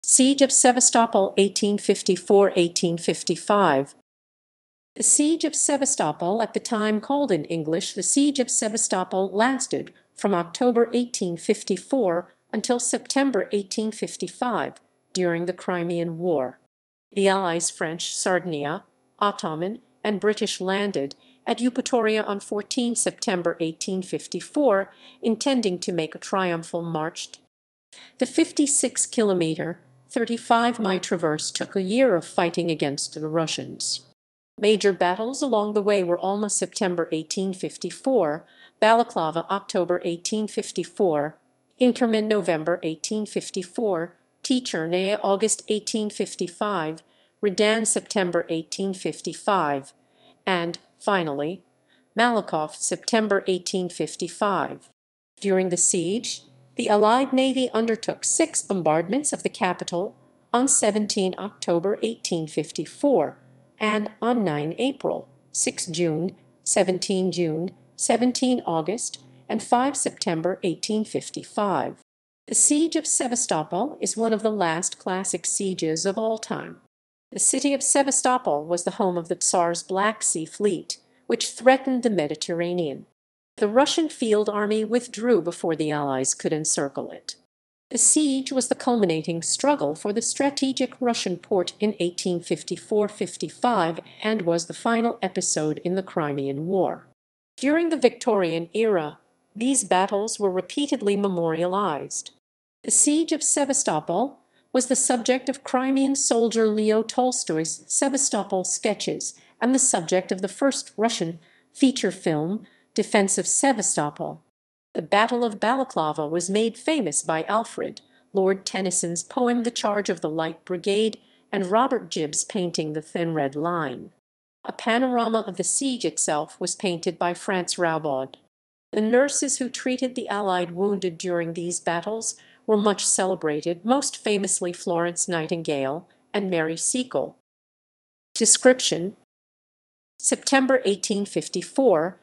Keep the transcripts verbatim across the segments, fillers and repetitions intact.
Siege of Sevastopol eighteen fifty-four to eighteen fifty-five. The Siege of Sevastopol, at the time called in English the Siege of Sebastopol, lasted from October eighteen fifty-four until September eighteen fifty-five, during the Crimean War. The Allies, French, Sardinia, Ottoman, and British landed at Eupatoria on the fourteenth of September eighteen fifty-four, intending to make a triumphal march. The fifty-six kilometer, thirty-five mile traverse took a year of fighting against the Russians. Major battles along the way were Alma, September eighteen fifty-four, Balaklava, October eighteen fifty-four, Inkerman, November eighteen fifty-four, Tchernaya, August eighteen fifty-five, Redan, September eighteen fifty-five, and, finally, Malakoff, September eighteen fifty-five. During the siege, the Allied Navy undertook six bombardments of the capital on the seventeenth of October eighteen fifty-four, and on the ninth of April, sixth of June, seventeenth of June, seventeenth of August, and fifth of September eighteen fifty-five. The Siege of Sevastopol is one of the last classic sieges of all time. The city of Sevastopol was the home of the Tsar's Black Sea Fleet, which threatened the Mediterranean. The Russian field army withdrew before the Allies could encircle it. The siege was the culminating struggle for the strategic Russian port in eighteen fifty-four fifty-five and was the final episode in the Crimean War. During the Victorian era, these battles were repeatedly memorialized. The Siege of Sevastopol was the subject of Crimean soldier Leo Tolstoy's Sevastopol sketches and the subject of the first Russian feature film, Defense of Sevastopol. The Battle of Balaklava was made famous by Alfred, Lord Tennyson's poem The Charge of the Light Brigade, and Robert Gibbs' painting The Thin Red Line. A panorama of the siege itself was painted by Franz Roubaud. The nurses who treated the Allied wounded during these battles were much celebrated, most famously Florence Nightingale and Mary Seacole. Description: September eighteen fifty-four.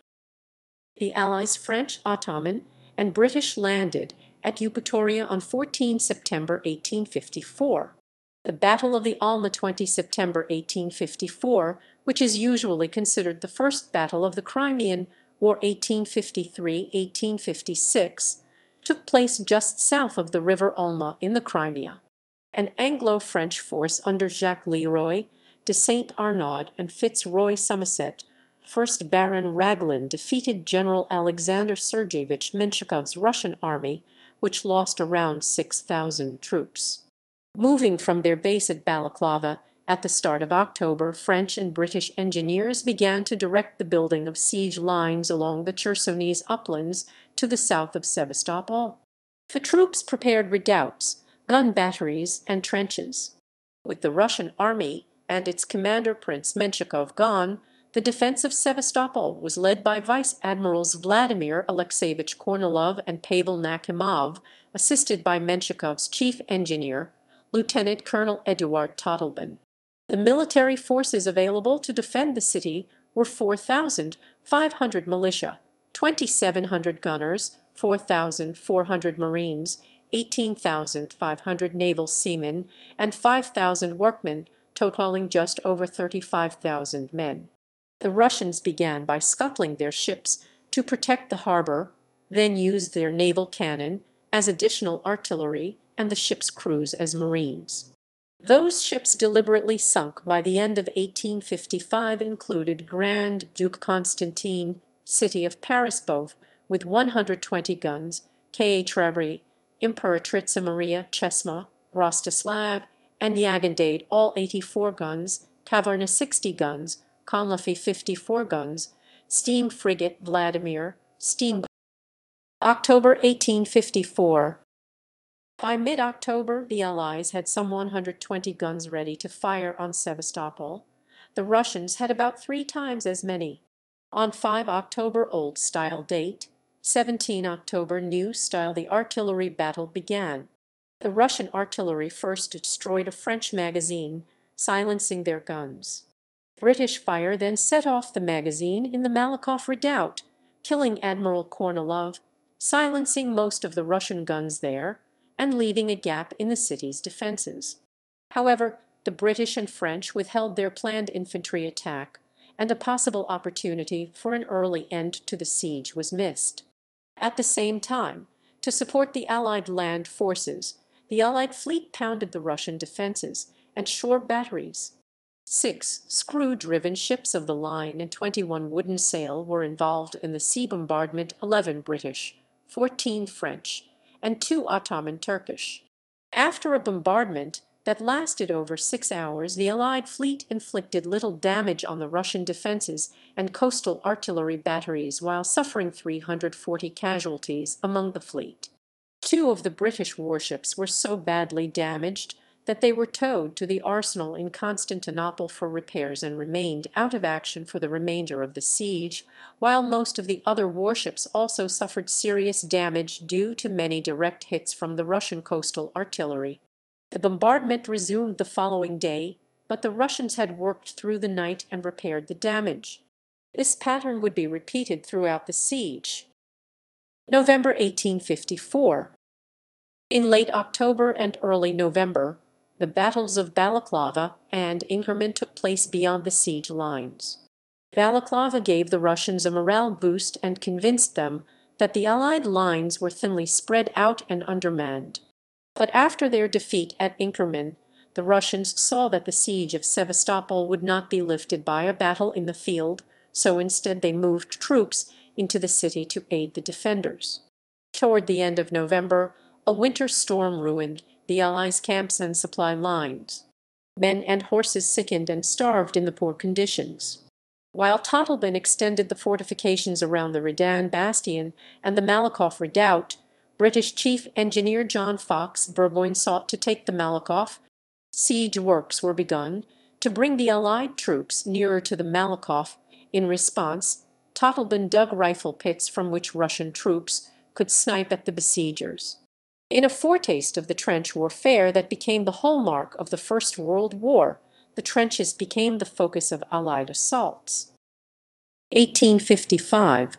The Allies, French, Ottoman, and British landed at Eupatoria on the fourteenth of September eighteen fifty-four. The Battle of the Alma, the twentieth of September eighteen fifty-four, which is usually considered the first battle of the Crimean War eighteen fifty-three to eighteen fifty-six, took place just south of the river Alma in the Crimea. An Anglo-French force under Jacques Leroy de Saint Arnaud and Fitzroy Somerset, first Baron Raglan, defeated General Alexander Sergeyevich Menshikoff's Russian army, which lost around six thousand troops. Moving from their base at Balaklava at the start of October, French and British engineers began to direct the building of siege lines along the Chersonese uplands to the south of Sevastopol. The troops prepared redoubts, gun batteries, and trenches. With the Russian army and its commander Prince Menshikov gone, the defense of Sevastopol was led by Vice Admirals Vladimir Alexeyevich Kornilov and Pavel Nakhimov, assisted by Menshikov's chief engineer, Lieutenant Colonel Eduard Totleben. The military forces available to defend the city were four thousand five hundred militia, two thousand seven hundred gunners, four thousand four hundred marines, eighteen thousand five hundred naval seamen, and five thousand workmen, totaling just over thirty-five thousand men. The Russians began by scuttling their ships to protect the harbor, then used their naval cannon as additional artillery and the ships' crews as marines. Those ships deliberately sunk by the end of eighteen fifty-five included Grand Duke Constantine, city of Paris, both with one hundred twenty guns, K H Rabri, Imperatrica Maria Chesma, Rostislav, and Yagandade, all eighty-four guns, Kavarna sixty guns, Konlafi fifty-four guns, steam frigate Vladimir, steam. October eighteen fifty-four. By mid-October, the Allies had some one hundred twenty guns ready to fire on Sevastopol. The Russians had about three times as many. On the fifth of October Old-Style date, seventeenth of October New-Style, the artillery battle began. The Russian artillery first destroyed a French magazine, silencing their guns. British fire then set off the magazine in the Malakoff redoubt, killing Admiral Kornilov, silencing most of the Russian guns there, and leaving a gap in the city's defences. However, the British and French withheld their planned infantry attack, and a possible opportunity for an early end to the siege was missed. At the same time, to support the Allied land forces, the Allied fleet pounded the Russian defences and shore batteries. Six screw-driven ships of the line and twenty-one wooden sail were involved in the sea bombardment, eleven British, fourteen French, and two Ottoman Turkish. After a bombardment that lasted over six hours, the Allied fleet inflicted little damage on the Russian defences and coastal artillery batteries while suffering three hundred forty casualties among the fleet. Two of the British warships were so badly damaged that they were towed to the arsenal in Constantinople for repairs and remained out of action for the remainder of the siege, while most of the other warships also suffered serious damage due to many direct hits from the Russian coastal artillery. The bombardment resumed the following day, but the Russians had worked through the night and repaired the damage. This pattern would be repeated throughout the siege. November eighteen fifty-four. In late October and early November, the battles of Balaklava and Inkerman took place beyond the siege lines. Balaklava gave the Russians a morale boost and convinced them that the Allied lines were thinly spread out and undermanned. But after their defeat at Inkerman, the Russians saw that the siege of Sevastopol would not be lifted by a battle in the field, so instead they moved troops into the city to aid the defenders. Toward the end of November, a winter storm ruined the Allies' camps and supply lines. Men and horses sickened and starved in the poor conditions. While Ottoman extended the fortifications around the Redan bastion and the Malakoff redoubt, British Chief Engineer John Fox Burgoyne sought to take the Malakoff. Siege works were begun to bring the Allied troops nearer to the Malakoff. In response, Ottoman dug rifle pits from which Russian troops could snipe at the besiegers. In a foretaste of the trench warfare that became the hallmark of the First World War, the trenches became the focus of Allied assaults. eighteen fifty-five.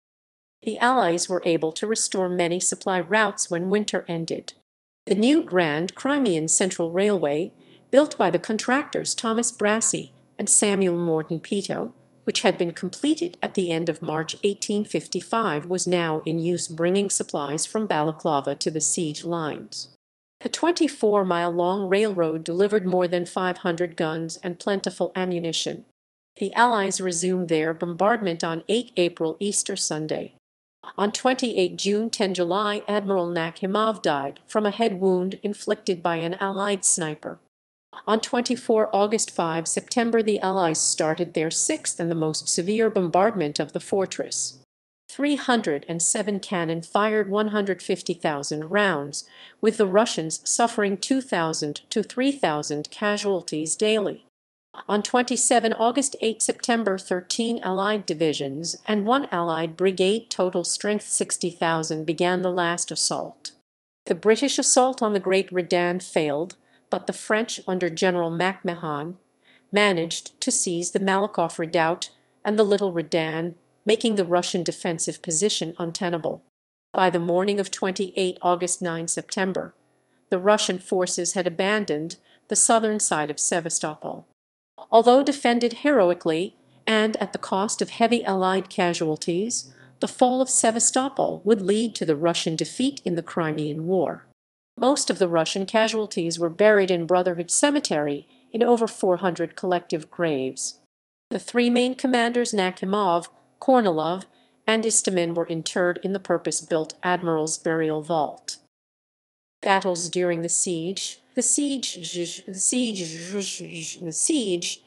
The Allies were able to restore many supply routes when winter ended. The new Grand Crimean Central Railway, built by the contractors Thomas Brassey and Samuel Morton Peto, which had been completed at the end of March eighteen fifty-five, was now in use, bringing supplies from Balaklava to the siege lines. The twenty-four mile long railroad delivered more than five hundred guns and plentiful ammunition. The Allies resumed their bombardment on the eighth of April, Easter Sunday. On the twenty-eighth of June, the tenth of July, Admiral Nakhimov died from a head wound inflicted by an Allied sniper. On the twenty-fourth of August, five September, the Allies started their sixth and the most severe bombardment of the fortress. three hundred seven cannon fired one hundred fifty thousand rounds, with the Russians suffering two thousand to three thousand casualties daily. On the twenty-seventh of August, eighth of September, thirteen Allied divisions and one Allied brigade, total strength sixty thousand, began the last assault. The British assault on the Great Redan failed, but the French, under General MacMahon, managed to seize the Malakoff redoubt and the Little Redan, making the Russian defensive position untenable. By the morning of the twenty-eighth of August, ninth of September, the Russian forces had abandoned the southern side of Sevastopol. Although defended heroically and at the cost of heavy Allied casualties, the fall of Sevastopol would lead to the Russian defeat in the Crimean War. Most of the Russian casualties were buried in Brotherhood Cemetery in over four hundred collective graves. The three main commanders, Nakhimov, Kornilov, and Istomin, were interred in the purpose-built Admiral's Burial Vault. Battles during the siege. The siege, the siege, the siege,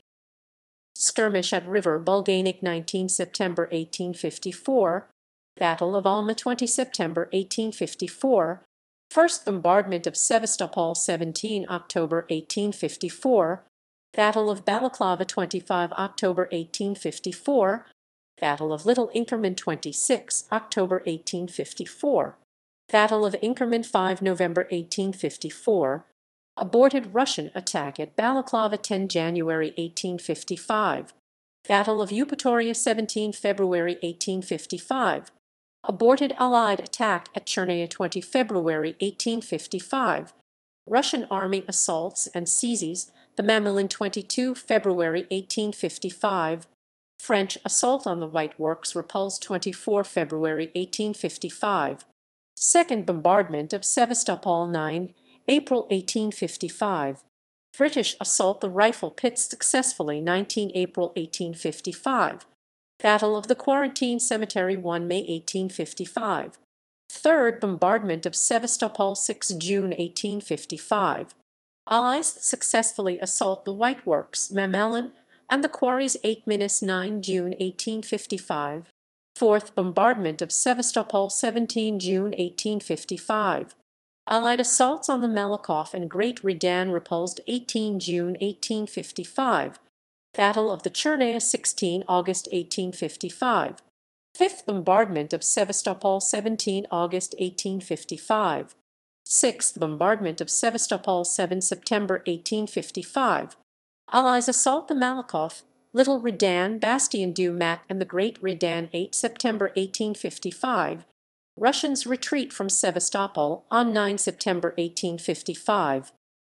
skirmish at River Bulganik, nineteenth of September eighteen fifty-four, Battle of Alma, twentieth of September eighteen fifty-four, First bombardment of Sevastopol, seventeenth of October eighteen fifty-four, Battle of Balaklava, twenty-fifth of October eighteen fifty-four, Battle of Little Inkerman, twenty-sixth of October eighteen fifty-four, Battle of Inkerman, fifth of November eighteen fifty-four, Aborted Russian attack at Balaklava, tenth of January eighteen fifty-five, Battle of Eupatoria, seventeenth of February eighteen fifty-five, Aborted Allied attack at Tchernaya twentieth of February eighteen fifty-five. Russian army assaults and seizes the Mamilin twenty-second of February eighteen fifty-five. French assault on the White Works repulsed twenty-fourth of February eighteen fifty-five. Second bombardment of Sevastopol ninth of April eighteen fifty-five. British assault the rifle pits successfully nineteenth of April eighteen fifty-five. Battle of the Quarantine Cemetery first of May eighteen fifty-five. Third bombardment of Sevastopol sixth of June eighteen fifty-five. Allies successfully assault the White Works, Mamilin, and the quarries eighth of ninth of June eighteen fifty-five. Fourth bombardment of Sevastopol seventeenth of June eighteen fifty-five. Allied assaults on the Malakoff and Great Redan repulsed eighteenth of June eighteen fifty-five. Battle of the Tchernaya sixteenth of August eighteen fifty-five. Fifth bombardment of Sevastopol seventeenth of August eighteen fifty-five. Sixth bombardment of Sevastopol seventh of September eighteen fifty-five. Allies assault the Malakoff, Little Redan, Bastion du Mat, and the Great Redan eighth of September eighteen fifty-five. Russians retreat from Sevastopol on ninth of September eighteen fifty-five.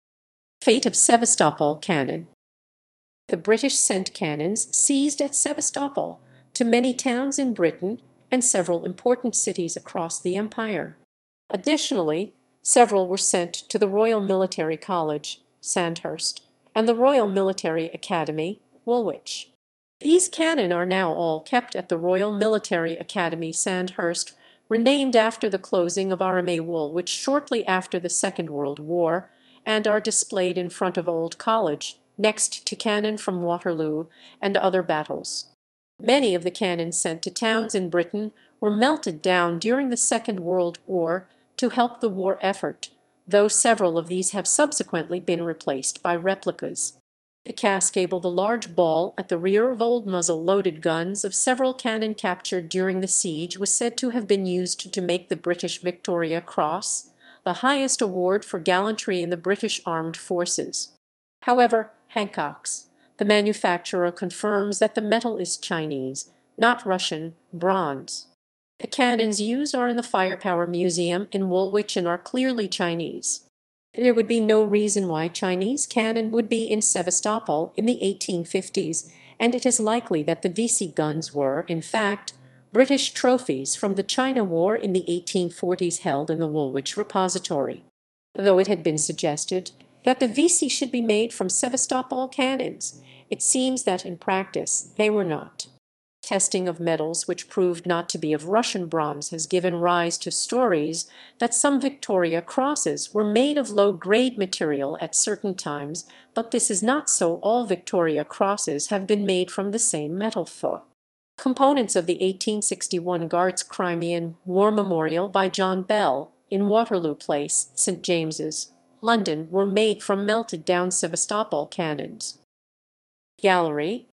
Fate of Sevastopol cannon. The British sent cannons seized at Sevastopol to many towns in Britain and several important cities across the empire. Additionally, several were sent to the Royal Military College, Sandhurst, and the Royal Military Academy, Woolwich. These cannon are now all kept at the Royal Military Academy, Sandhurst, renamed after the closing of Army Woolwich shortly after the Second World War, and are displayed in front of Old College, next to cannon from Waterloo and other battles. Many of the cannon sent to towns in Britain were melted down during the Second World War to help the war effort, though several of these have subsequently been replaced by replicas. The cascable, the large ball at the rear of old muzzle-loaded guns of several cannon captured during the siege, was said to have been used to make the British Victoria Cross, the highest award for gallantry in the British armed forces. However, Hancock's, the manufacturer, confirms that the metal is Chinese, not Russian, bronze. The cannons used are in the Firepower Museum in Woolwich and are clearly Chinese. There would be no reason why Chinese cannon would be in Sevastopol in the eighteen fifties, and it is likely that the V C guns were, in fact, British trophies from the China War in the eighteen forties held in the Woolwich repository, though it had been suggested that the V C should be made from Sevastopol cannons. It seems that in practice they were not. Testing of metals which proved not to be of Russian bronze has given rise to stories that some Victoria Crosses were made of low-grade material at certain times, but this is not so. All Victoria Crosses have been made from the same metal. Components of the eighteen sixty-one Guards Crimean War Memorial by John Bell in Waterloo Place, Saint James's, London, were made from melted-down Sevastopol cannons. Gallery